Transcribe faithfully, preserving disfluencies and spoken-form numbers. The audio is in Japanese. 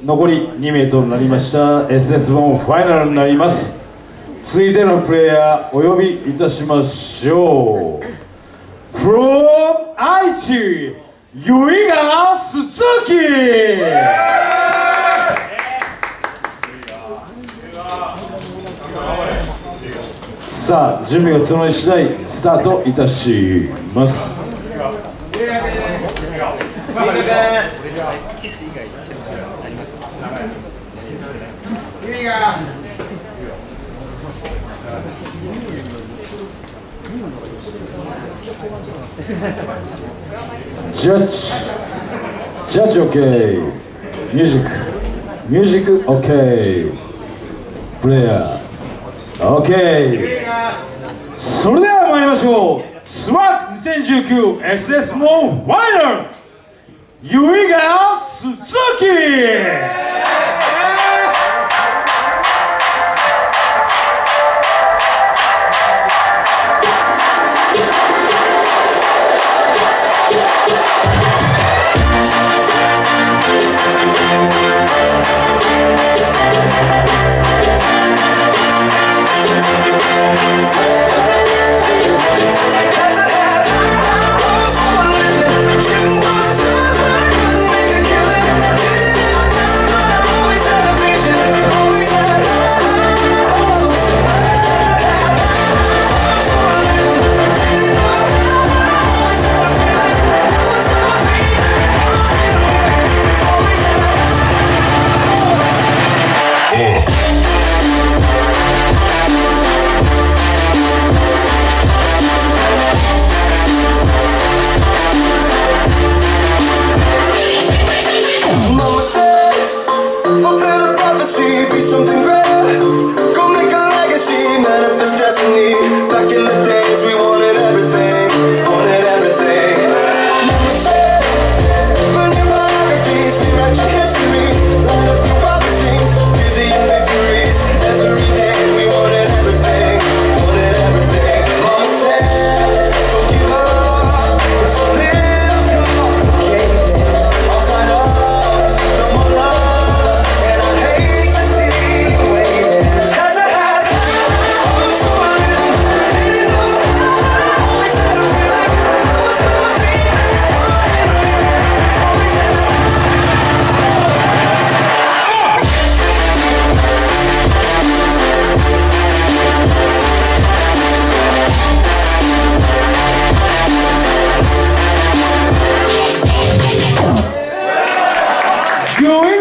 残りに名となりました エスエスワン ファイナルになります。続いてのプレイヤーお呼びいたしましょう。 From 愛知 Yuiga Suzuki。 さあ準備が整い次第スタートいたします。ジャッジジャッジ OK、 ミュージックミュージック OK、 プレイヤー OK。 それでは参りましょう。スワックにせんじゅうきゅう エスエスワン ファイナルYuiga Suzuki。 Something greater, go make a legacy, manifest destiny. Back in the days we wanted everything, wanted everything. Mama said, burn your biographies, rewrite your history, light up your prophecies, museum victories. Every day we wanted everything, wanted everything. Mama said, don't give up, it's a little complicated. I'll fight up, no more love, and I hate to see. Yuiga